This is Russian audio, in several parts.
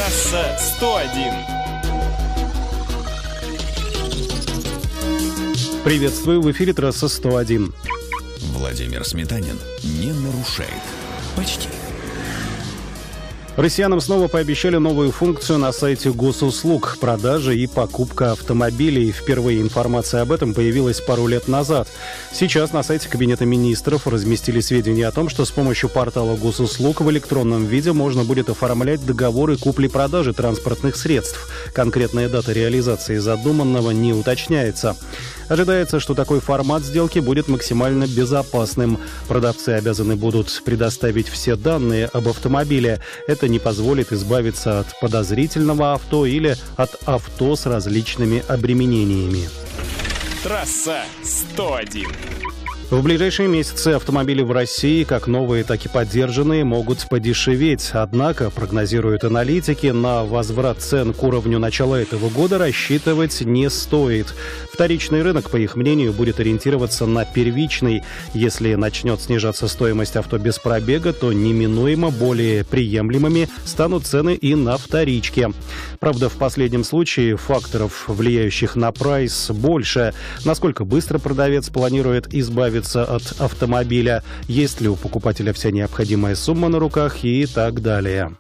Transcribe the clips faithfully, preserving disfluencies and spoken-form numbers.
Трасса сто один. Приветствую, в эфире трасса сто один. Владимир Сметанин не нарушает. Почти. Россиянам снова пообещали новую функцию на сайте госуслуг – продажа и покупка автомобилей. Впервые информация об этом появилась пару лет назад. Сейчас на сайте Кабинета министров разместили сведения о том, что с помощью портала госуслуг в электронном виде можно будет оформлять договоры купли-продажи транспортных средств. Конкретная дата реализации задуманного не уточняется. Ожидается, что такой формат сделки будет максимально безопасным. Продавцы обязаны будут предоставить все данные об автомобиле. Это не позволит избавиться от подозрительного авто или от авто с различными обременениями. Трасса сто один. В ближайшие месяцы автомобили в России, как новые, так и поддержанные, могут подешеветь. Однако, прогнозируют аналитики, на возврат цен к уровню начала этого года рассчитывать не стоит. Вторичный рынок, по их мнению, будет ориентироваться на первичный. Если начнет снижаться стоимость авто без пробега, то неминуемо более приемлемыми станут цены и на вторичке. Правда, в последнем случае факторов, влияющих на прайс, больше. Насколько быстро продавец планирует избавиться от автомобиля, есть ли у покупателя вся необходимая сумма на руках и так далее.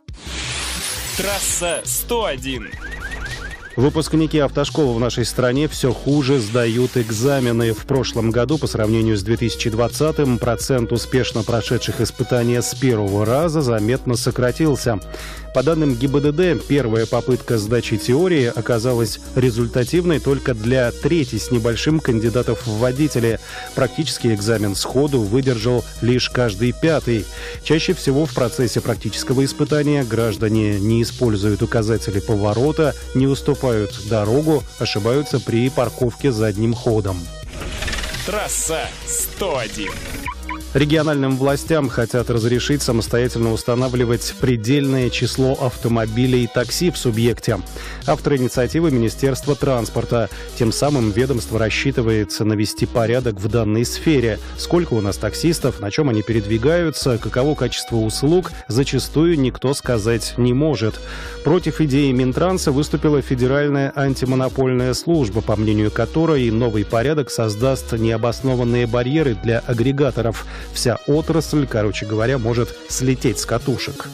Трасса сто один. Выпускники автошкол в нашей стране все хуже сдают экзамены. В прошлом году, по сравнению с две тысячи двадцатым, процент успешно прошедших испытания с первого раза заметно сократился. По данным ГИБДД, первая попытка сдачи теории оказалась результативной только для трети с небольшим кандидатов в водители. Практический экзамен сходу выдержал лишь каждый пятый. Чаще всего в процессе практического испытания граждане не используют указатели поворота, не уступают дорогу, ошибаются при парковке задним ходом. Трасса сто один. Региональным властям хотят разрешить самостоятельно устанавливать предельное число автомобилей и такси в субъекте. Автор инициативы — Министерство транспорта. Тем самым ведомство рассчитывает навести порядок в данной сфере. Сколько у нас таксистов, на чем они передвигаются, каково качество услуг, зачастую никто сказать не может. Против идеи Минтранса выступила Федеральная антимонопольная служба, по мнению которой новый порядок создаст необоснованные барьеры для агрегаторов. Вся отрасль, короче говоря, может слететь с катушек.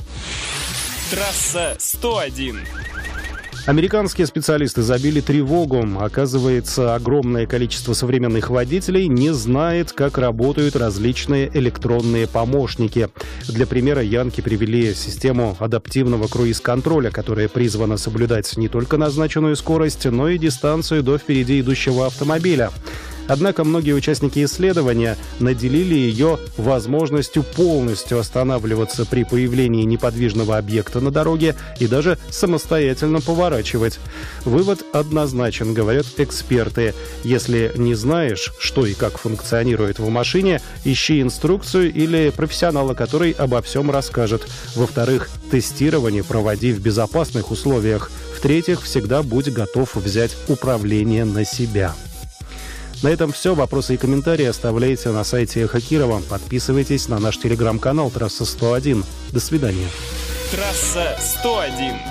Трасса сто один. Американские специалисты забили тревогу. Оказывается, огромное количество современных водителей не знает, как работают различные электронные помощники. Для примера, янки привели систему адаптивного круиз-контроля, которая призвана соблюдать не только назначенную скорость, но и дистанцию до впереди идущего автомобиля. Однако многие участники исследования наделили ее возможностью полностью останавливаться при появлении неподвижного объекта на дороге и даже самостоятельно поворачивать. Вывод однозначен, говорят эксперты. Если не знаешь, что и как функционирует в машине, ищи инструкцию или профессионала, который обо всем расскажет. Во-вторых, тестирование проводи в безопасных условиях. В-третьих, всегда будь готов взять управление на себя. На этом все. Вопросы и комментарии оставляйте на сайте Эхо Кирова. Подписывайтесь на наш телеграм-канал «Трасса сто один». До свидания. Трасса сто один.